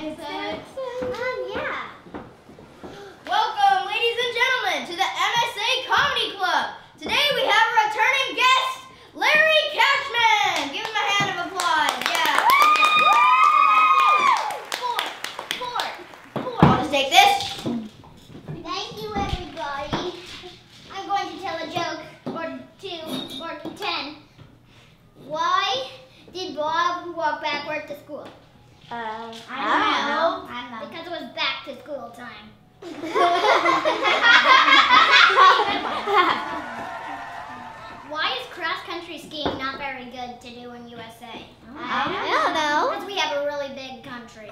episode. Yeah. Welcome, ladies and gentlemen, to the MSA Comedy Club. Today we have a returning guest, Larry Couchman. Give him a hand of applause. Yeah. Four. I'll just take this. Thank you, everybody. I'm going to tell a joke, or two, or 10. Why did Bob walk backward to school? I don't know. Because it was back to school time. Why is cross-country skiing not very good to do in USA? I don't know. Because we have a really big country.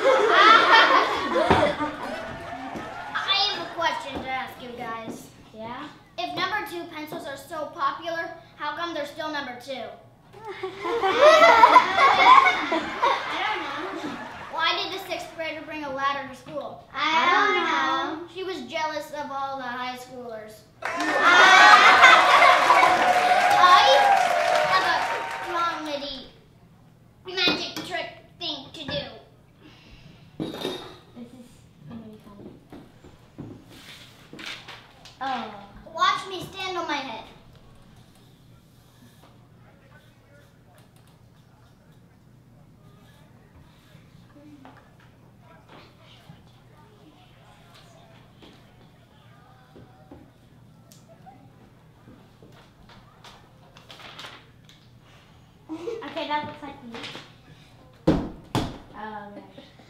I have a question to ask you guys. Yeah? If number 2 pencils are so popular, how come they're still number 2? I don't know. Why did the 6th grader bring a ladder to school? I don't know. She was jealous of all the high schoolers. I have a comedy magic trick thing to do. This is going to be funny. Oh. Watch me stand on my head. Okay, that looks like me. Oh, gosh.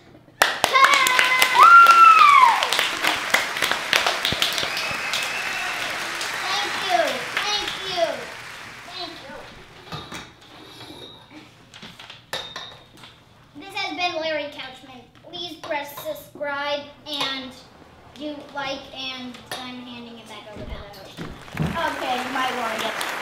This has been Larry Couchman. Please press subscribe and do like, and I'm handing it back over to the host. Okay, you might want to get